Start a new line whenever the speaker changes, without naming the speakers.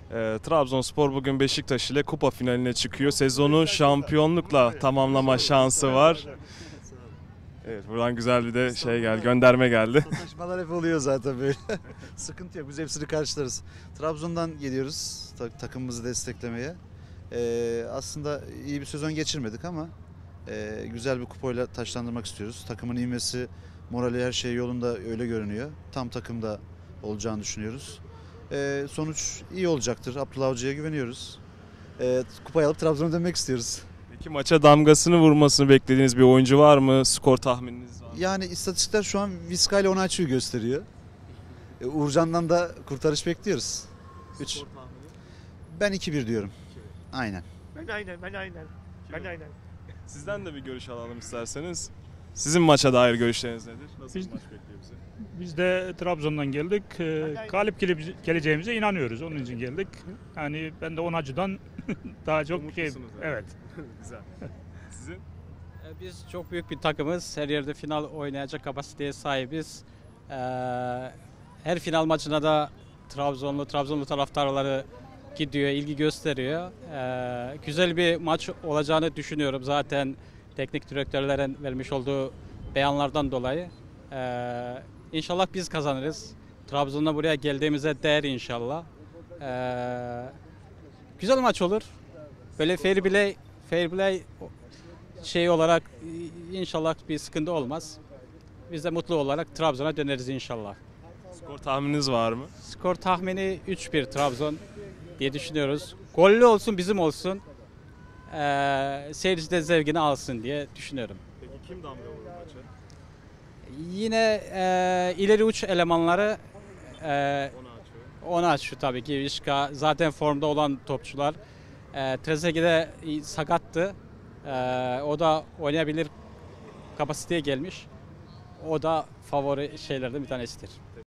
Trabzonspor bugün Beşiktaş ile kupa finaline çıkıyor. Sezonu şampiyonlukla tamamlama şansı var. Evet, buradan güzel bir de gönderme geldi.
Sataşmalar hep oluyor zaten böyle. Sıkıntı yok. Biz hepsini karşılarız. Trabzon'dan geliyoruz takımımızı desteklemeye. Aslında iyi bir sezon geçirmedik ama güzel bir kupayla taçlandırmak istiyoruz. Takımın ivmesi, morali her şey yolunda öyle görünüyor. Tam takımda olacağını düşünüyoruz. Sonuç iyi olacaktır. Abdullah Avcı'ya güveniyoruz. Kupayı alıp Trabzon'a dönmek istiyoruz.
Peki maça damgasını vurmasını beklediğiniz bir oyuncu var mı? Skor tahmininiz var mı?
Yani istatistikler şu an Vizca ile Onaçu'yu gösteriyor. Uğurcan'dan da kurtarış bekliyoruz. 3.
Skor tahmini?
Ben 2-1 diyorum. Aynen.
Ben aynen.
Sizden de bir görüş alalım isterseniz. Sizin maça dair görüşleriniz nedir? Nasıl bir maç bekliyor bizi?
Biz de Trabzon'dan geldik. Galip geleceğimize inanıyoruz. Onun için geldik. Yani ben de Onacı'dan daha çok
Umutlusunuz yani.
evet.
Güzel. Sizin?
Biz çok büyük bir takımız. Her yerde final oynayacak kapasiteye sahibiz. Her final maçına da Trabzonlu taraftarları gidiyor, ilgi gösteriyor. Güzel bir maç olacağını düşünüyorum. Zaten teknik direktörlerin vermiş olduğu beyanlardan dolayı. İnşallah biz kazanırız. Trabzon'da buraya geldiğimize değer inşallah. Güzel maç olur. Böyle fair play şey olarak inşallah bir sıkıntı olmaz. Biz de mutlu olarak Trabzon'a döneriz inşallah.
Skor tahmininiz var mı?
Skor tahmini 3-1 Trabzon diye düşünüyoruz. Gollü olsun, bizim olsun. Seyirci de zevkini alsın diye düşünüyorum.
Peki kim damga vurur maça?
Yine ileri uç elemanları
Onu açıyor.
şu tabii ki Vizca zaten formda olan topçular. Trezeguet de sakattı. O da oynayabilir kapasiteye gelmiş. O da favori şeylerden bir tanesidir.